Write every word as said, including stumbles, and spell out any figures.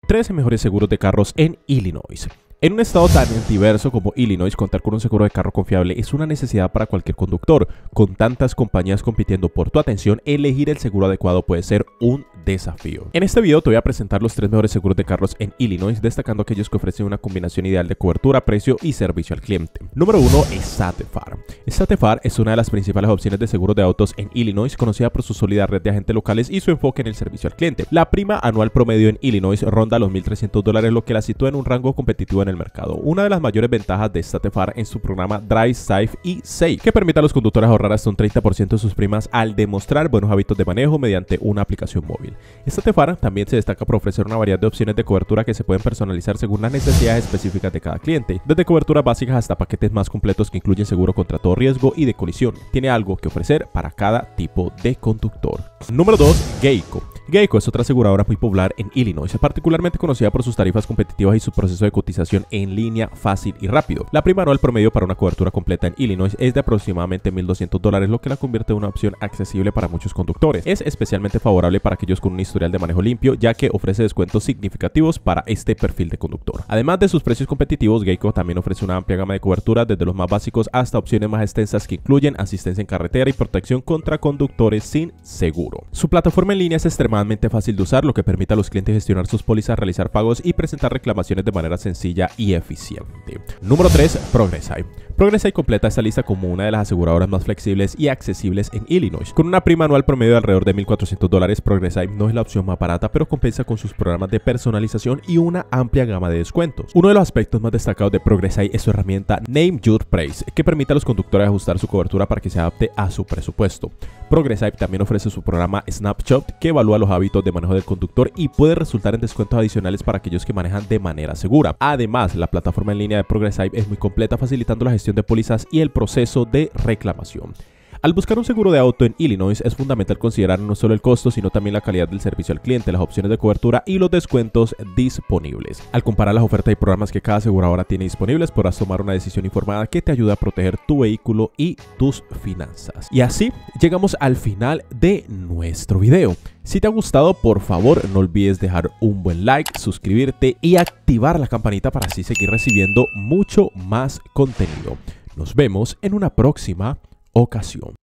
trece mejores seguros de carros en Illinois. En un estado tan diverso como Illinois, contar con un seguro de carro confiable es una necesidad para cualquier conductor. Con tantas compañías compitiendo por tu atención, elegir el seguro adecuado puede ser un desafío. En este video te voy a presentar los tres mejores seguros de carros en Illinois, destacando aquellos que ofrecen una combinación ideal de cobertura, precio y servicio al cliente. Número uno es State Farm. State Farm es una de las principales opciones de seguros de autos en Illinois, conocida por su sólida red de agentes locales y su enfoque en el servicio al cliente. La prima anual promedio en Illinois ronda los mil trescientos dólares, lo que la sitúa en un rango competitivo en el mercado. Una de las mayores ventajas de State Farm es su programa Drive Safe y Save, que permite a los conductores ahorrar hasta un treinta por ciento de sus primas al demostrar buenos hábitos de manejo mediante una aplicación móvil. State Farm también se destaca por ofrecer una variedad de opciones de cobertura que se pueden personalizar según las necesidades específicas de cada cliente, desde coberturas básicas hasta paquetes más completos que incluyen seguro contra todo riesgo y de colisión. Tiene algo que ofrecer para cada tipo de conductor. Número dos. Geico. Geico es otra aseguradora muy popular en Illinois, particularmente conocida por sus tarifas competitivas y su proceso de cotización en línea fácil y rápido. La prima anual promedio para una cobertura completa en Illinois es de aproximadamente mil doscientos dólares, lo que la convierte en una opción accesible para muchos conductores. Es especialmente favorable para aquellos con un historial de manejo limpio, ya que ofrece descuentos significativos para este perfil de conductor. Además de sus precios competitivos, Geico también ofrece una amplia gama de coberturas, desde los más básicos hasta opciones más extensas que incluyen asistencia en carretera y protección contra conductores sin seguro. Su plataforma en línea es extremadamente fácil de usar, lo que permite a los clientes gestionar sus pólizas, realizar pagos y presentar reclamaciones de manera sencilla y eficiente. Número tres. Progressive. Progressive completa esta lista como una de las aseguradoras más flexibles y accesibles en Illinois. Con una prima anual promedio de alrededor de mil cuatrocientos dólares, Progressive no es la opción más barata, pero compensa con sus programas de personalización y una amplia gama de descuentos. Uno de los aspectos más destacados de Progressive es su herramienta Name Your Price, que permite a los conductores ajustar su cobertura para que se adapte a su presupuesto. Progressive también ofrece su programa Snapshot, que evalúa los hábitos de manejo del conductor y puede resultar en descuentos adicionales para aquellos que manejan de manera segura. Además, la plataforma en línea de Progressive es muy completa, facilitando la gestión de pólizas y el proceso de reclamación. Al buscar un seguro de auto en Illinois, es fundamental considerar no solo el costo, sino también la calidad del servicio al cliente, las opciones de cobertura y los descuentos disponibles. Al comparar las ofertas y programas que cada aseguradora tiene disponibles, podrás tomar una decisión informada que te ayude a proteger tu vehículo y tus finanzas. Y así llegamos al final de nuestro video. Si te ha gustado, por favor no olvides dejar un buen like, suscribirte y activar la campanita para así seguir recibiendo mucho más contenido. Nos vemos en una próxima ocasión.